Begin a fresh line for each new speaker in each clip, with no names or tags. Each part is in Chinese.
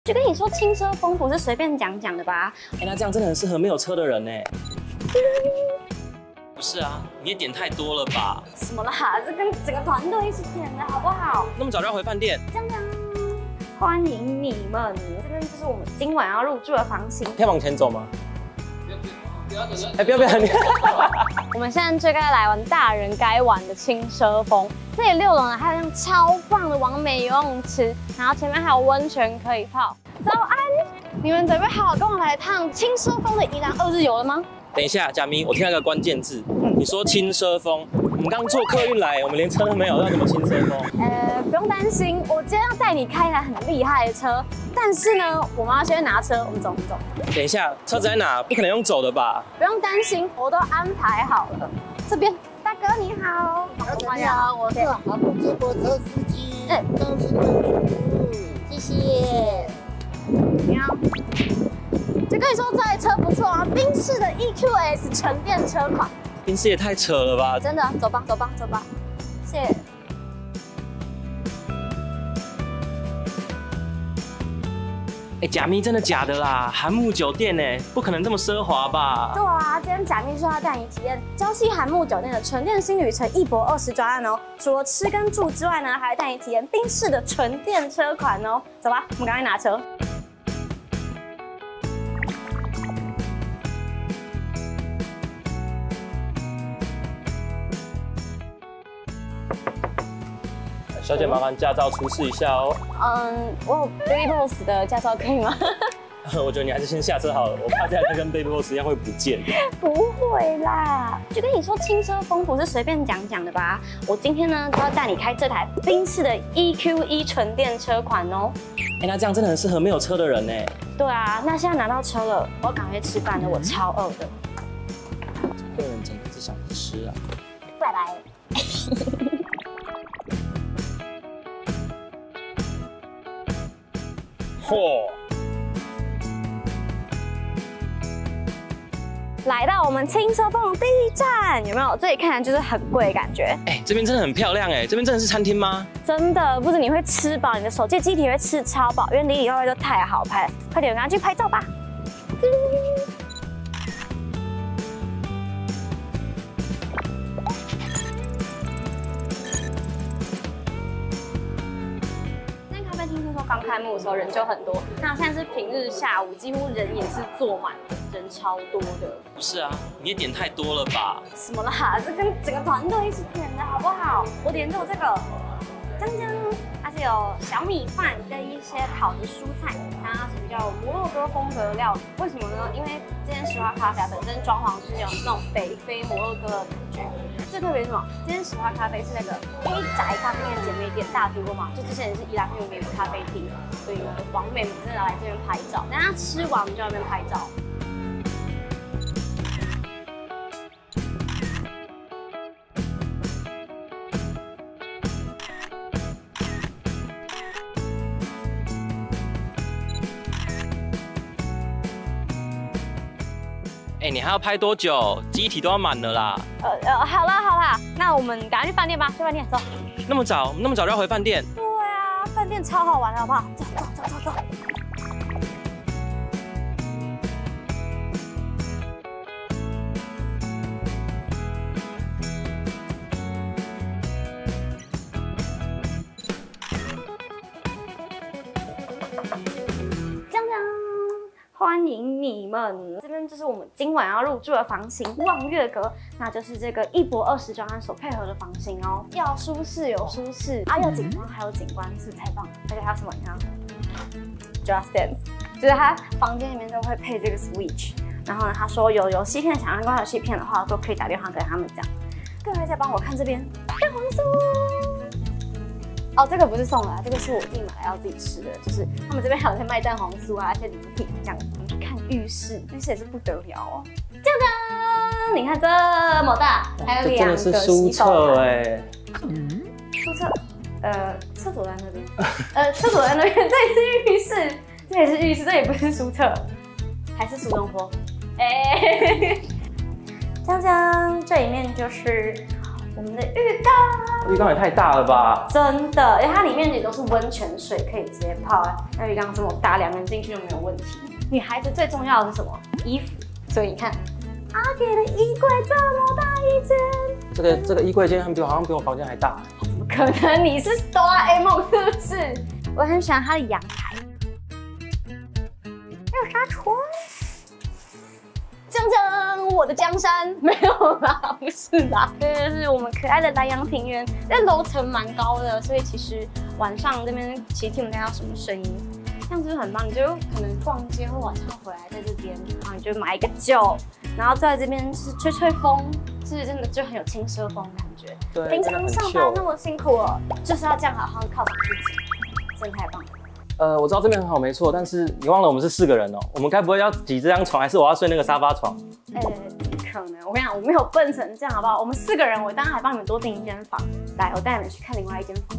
就跟你说，轻奢风不是随便讲讲的吧？
那这样真的很适合没有车的人呢。不是啊，你也点太多了吧？
什么啦？这跟整个团队一起点的好不好？
那么早就要回饭店？
江江，欢迎你们！这边就是我们今晚要入住的房型。
可以往前走吗？不要走！哎，不要！
我们现在就该来玩大人该玩的轻奢风。这里6楼呢，还有一样超棒的完美游泳池，然后前面还有温泉可以泡。早安，你们准备好跟我来趟轻奢风的宜兰2日游了吗？
等一下，佳咪，我听到一个关键字，你说轻奢风，我们刚坐客运来，我们连车都没有，要怎么轻奢风？
不用担心，我今天要带你开一台很厉害的车，但是呢，我们要先拿车，我们走。
等一下，车子在哪？不可能用走的吧？
不用担心，我都安排好了。这边，大哥你好，
你好，我是航空接驳车司机，高兴为你服务，谢谢。
你好。就跟你说，这台车不错啊，宾士的 EQS 纯电车款。
宾士也太扯了吧！
真的，走吧，谢谢。
假咪真的假的啦？韩木酒店呢？不可能这么奢华吧？
对啊，今天假咪说要带你体验礁溪韩木酒店的纯电新旅程1博20专案哦。除了吃跟住之外呢，还会带你体验宾士的纯电车款哦。走吧，我们赶快拿车。
小姐，麻烦驾照出示一下哦。
我有 Baby Boss 的驾照可以吗？
我觉得你还是先下车好了，我怕这台车跟 Baby Boss 一样会不见。
不会啦，就跟你说，轻奢风不是随便讲讲的吧？我今天呢就要带你开这台宾士的 EQE 纯电车款哦。
那这样真的很适合没有车的人呢。
对啊，那现在拿到车了，我要赶快吃饭了，我超饿的。
客人真的只想吃啊。
拜拜。来到我们轻奢风的第一站，有没有？这里看起来就是很贵的感觉。
这边真的很漂亮这边真的是餐厅吗？
真的，不止你会吃饱，你的手机机体会吃超饱，因为里里外外都太好拍了。快点，赶快去拍照吧。听说刚开幕的时候人就很多，那现在是平日下午，几乎人也是坐满的，人超多的。
不是啊，你也点太多了吧？
什么啦？这跟整个团队一起点的好不好？我点的有这个，江江，它是有小米饭跟一些烤的蔬菜，它是比较摩洛哥风格的料理。为什么呢？因为这间石花咖啡本身装潢是有那种北非摩洛哥的感觉。最特别是什么？这间石花咖啡是那个黑宅咖啡店姐妹店，大家听过吗？就之前也是宜兰很有名的咖啡厅，所以我的网美们真的来这边拍照。等下吃完我们就在那边拍照。
你还要拍多久？机体都要满了啦。
好啦，那我们赶快去饭店吧，去饭店走。
那么早就要回饭店？
对啊，饭店超好玩的，好不好？走。欢迎你们！这边就是我们今晚要入住的房型望月阁，那就是这个1博20专案所配合的房型哦。要舒适有舒适，有景观还有景观，是不是太棒了？而且还有什么？你看 ，Just Dance， 就是他房间里面都会配这个 Switch。然后呢，他说有游戏片想要观游戏片的话，都可以打电话跟他们讲。各位再帮我看这边，蛋黄酥。哦，这个不是送的，这个是我自己买来要自己吃的，就是他们这边还有在卖蛋黄酥啊，一些礼品这样子。我们去看浴室，浴室也是不得了哦。这样，你看这么大，还有2个洗手台。这真的是书册书册，厕所在那边，厕所在那边，这也是浴室，这也是浴室，这也不是书册，还是苏东坡。江江，这里面就是我们的浴缸，
浴缸也太大了吧？
真的，因为它里面也都是温泉水，可以直接泡。那浴缸这么大，2个人进去就没有问题。女孩子最重要的是什么？衣服。所以你看，阿给的衣柜这么大一间，
这个衣柜间好像比我房间还大。
怎么可能？你是哆啦 A 梦是不是？我很喜欢它的阳台，还有纱窗。锵锵，我的江山没有啦，不是啦，这就是我们可爱的南洋庭园。这楼层蛮高的，所以其实晚上这边其实听不太到什么声音，这样子就很棒。你就可能逛街或晚上回来在这边，然后你就买一个酒，然后在这边就是吹吹风，是真的就很有轻奢风感觉。
对，
平常上班那么辛苦了，就是要这样好好犒赏自己，真的太棒了。
我知道这边很好，没错，但是你忘了我们是4个人哦。我们该不会要挤这张床，还是我要睡那个沙发床？
怎么可能？我跟你讲，我没有笨成这样，好不好？我们4个人，我当然还帮你们多订1间房。来，我带你们去看另外1间房。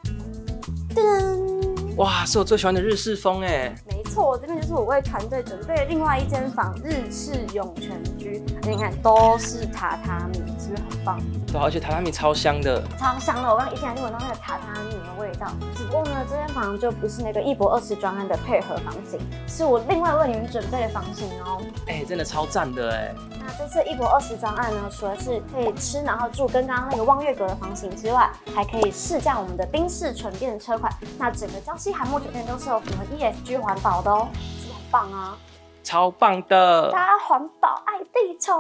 噔！
哇，是我最喜欢的日式风哎。
没错，这边就是我为团队准备的另外1间房，日式涌泉居。你看，都是榻榻米，是不是很棒？
对，而且榻榻米超香的，
超香的。我刚刚一进来就闻到那个榻榻米的味道。只不过呢，这间房就不是那个1博20专案的配合房型，是我另外为你们准备的房型哦。
真的超赞的哎。
那这次1博20专案呢，除了是可以吃然后住跟刚刚那个望月阁的房型之外，还可以试驾我们的宾士纯电车款。那整个礁溪韩墨酒店都是有符合 ESG 环保的哦，是不是很棒啊？
超棒的！
大家环保爱地球。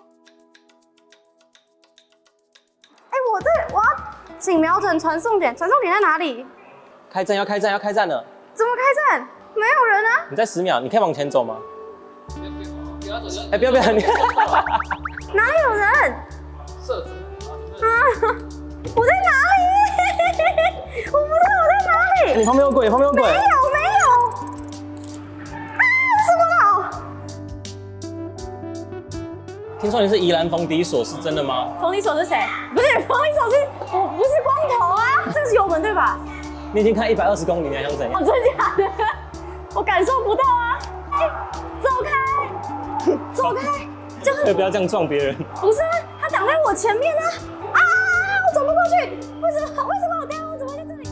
我要请瞄准传送点，传送点在哪里？
开站要开站了！
怎么开站？没有人啊！
你再10秒，你可以往前走吗？不要走！不要！
哪有人？
射准
我在哪里？我不知道我在哪里。
你旁边有鬼！没有！
什么？
听说你是宜兰冯迪所，是真的吗？
冯迪所是谁？不是冯迪所是，我不是光头啊，这是油门对吧？
你已经开120公里，你还想怎样？
真的假的？我感受不到啊！走开！
可以不要这样撞别人。
不是啊，他挡在我前面啊！我走不过去，为什么我等下我怎么会在这里？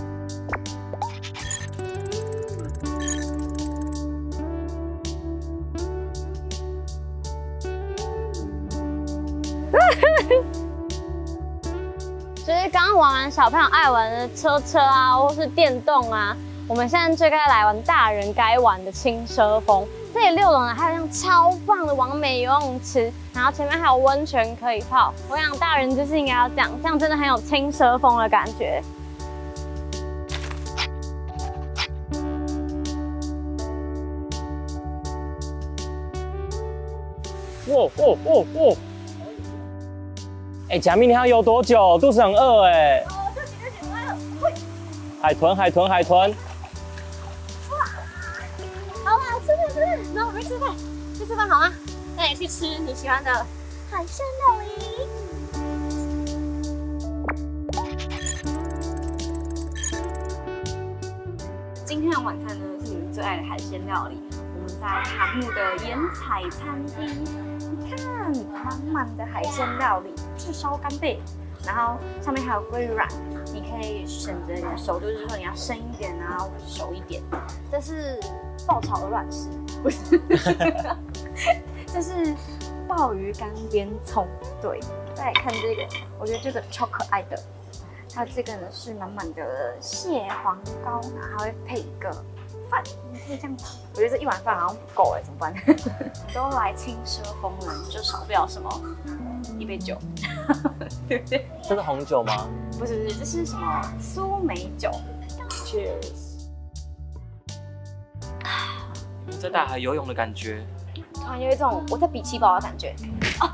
就是刚刚玩完小朋友爱玩的车啊，或是电动啊，我们现在就该来玩大人该玩的轻奢风。这里6楼呢，还有一样超棒的完美游泳池，然后前面还有温泉可以泡。我想大人就是应该要这样真的很有轻奢风的感觉。
哇！假明你还要游多久？肚子很饿哎。
对不起，
海豚。
好啦，吃，然后我们去吃饭好吗？那也去吃你喜欢的海鲜料理。今天的晚餐呢是你们最爱的海鲜料理，我们在韩木的盐彩餐厅。你看，满满的海鲜料理，炙烧干贝，然后上面还有鲑鱼卵，你可以选择你的熟度，就是说你要生一点啊，或者熟一点。这是爆炒的卵丝，不是，这是鲍鱼干腌葱。对，再来看这个，我觉得这个超可爱的。它这个呢是满满的蟹黄膏，然后还会配一个饭，你可以这样吃。我觉得这1碗饭好像不够哎，怎么办？都来轻奢风了，就少不了什么1杯酒，对不对？
这是红酒吗？
不是，这是什么苏梅酒
？Cheers！ 在大海游泳的感觉，
突然有一种我在比七宝的感觉。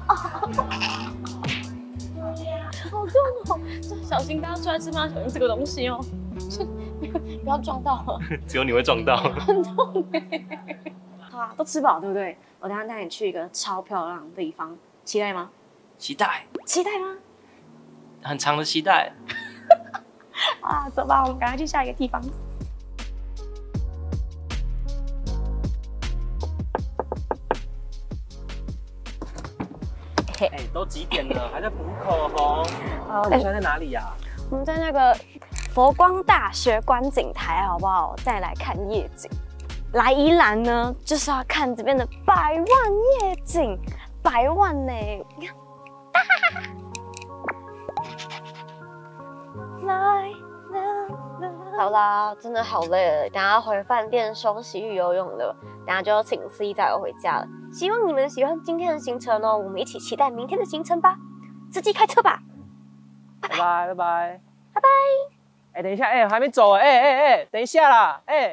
好重哦！小心，大家出来吃饭小心这个东西哦，不要撞到了。
只有你会撞到。
很痛哎！好啊，都吃饱对不对？我等下带你去一个超漂亮的地方，期待吗？
期待。
期待吗？
很长的期待。
啊，走吧，我们赶快去下一个地方。
哎，都几点了，还在补口红？啊，你现在在哪里呀？
我们在那个佛光大学观景台，好不好？再来看夜景。来宜兰呢，就是要看这边的百万夜景，100万呢！你看，来。好啦，真的好累了，等下回饭店休息去游泳了，等下就要请 C 载我回家了。希望你们喜欢今天的行程哦，我们一起期待明天的行程吧。司机开车吧，
拜拜拜拜拜拜。哎，等一下，哎，还没走哎，等一下啦，哎。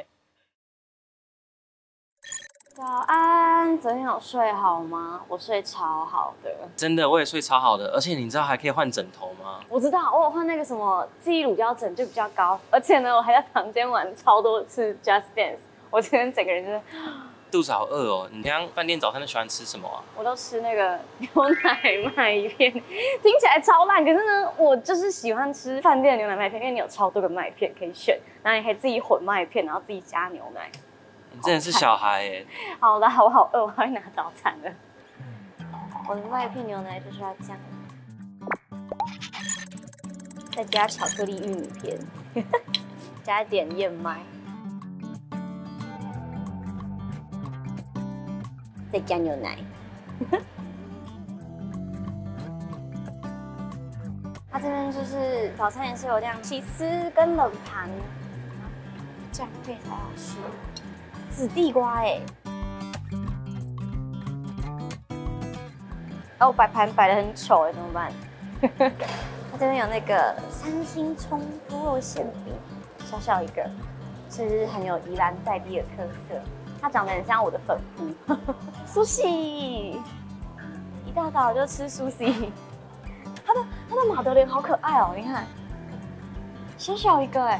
早安，昨天有睡好吗？我睡超好的，
真的，我也睡超好的，而且你知道还可以换枕头吗？
我知道，我有换那个什么记忆乳胶枕，就比较高，而且呢，我还在房间玩超多次 Just Dance， 我今天整个人就是
肚子好饿哦。你平常饭店早餐都喜欢吃什么啊？
我都吃那个牛奶麦片，听起来超烂，可是呢，我就是喜欢吃饭店的牛奶麦片，因为你有超多个麦片可以选，然后你可以自己混麦片，然后自己加牛奶。
你真的是小孩哎！
好的，我好饿，我要去拿早餐了。我的麦片牛奶就是要这样，再加巧克力玉米片，加一点燕麦，再加牛奶。它这边就是早餐也是有这样起司跟冷盘，这样配才好吃。紫地瓜哎，哦，摆盘摆得很丑哎，怎么办？它这边有那个3星葱猪肉馅饼，小小一个，是很有宜兰在地的特色。它长得很像我的粉扑，苏西，一大早就吃苏西。它的马德莲好可爱哦，你看，小小一个哎。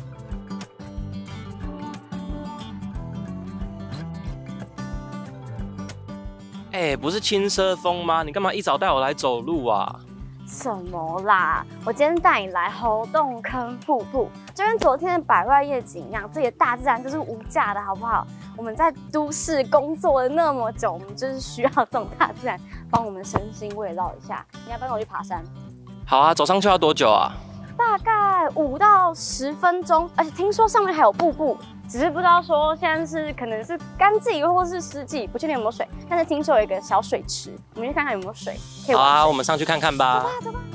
哎，不是轻奢风吗？你干嘛一早带我来走路啊？
什么啦！我今天带你来猴洞坑瀑布，就跟昨天的百万夜景一样，这里的大自然就是无价的，好不好？我们在都市工作了那么久，我们就是需要这种大自然帮我们身心慰劳一下。你要不要跟我去爬山？
好啊，走上去要多久啊？
大概5到10分钟，而且听说上面还有瀑布。只是不知道说现在是可能是干季或是湿季，不确定有没有水。但是听说有一个小水池，我们去看看有没有水，可以玩水。
好啊，我们上去看看吧。
走吧，走吧。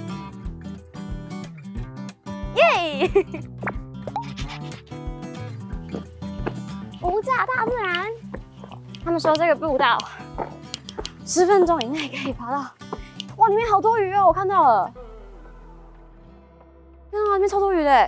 耶！无价大自然。他们说这个步道10分钟以内可以爬到。哇，里面好多鱼哦，我看到了。天啊，里面超多鱼的。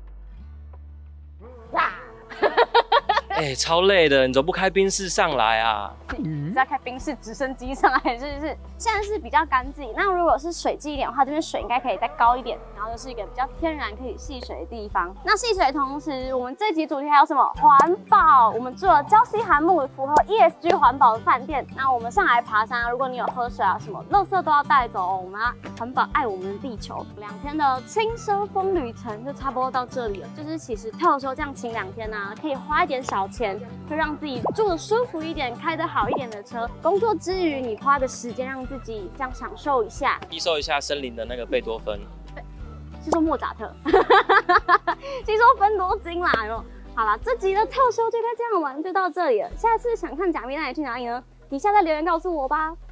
哇！
哎，超累的，你怎么不开宾士上来啊？
是要开宾士直升机上来，是现在是比较干季。那如果是水季一点的话，这边水应该可以再高一点，然后就是一个比较天然可以戏水的地方。那戏水的同时，我们这集主题还有什么环保？我们住了礁溪寒沐符合 ESG 环保的饭店。那我们上来爬山，如果你有喝水啊什么，垃圾都要带走哦。我们要环保，爱我们的地球。2天的轻奢风旅程就差不多到这里了。就是其实特休这样请2天啊，可以花一点小钱，会让自己住得舒服一点，开得好一点的车。工作之余，你花的时间让自己这样享受一下，
吸收一下森林的那个贝多芬。
对，是说莫扎特，吸收芬多精啦，有没有？好啦，这集的特休就该这样玩，就到这里了。下次想看假面，那你去哪里呢？底下再留言告诉我吧。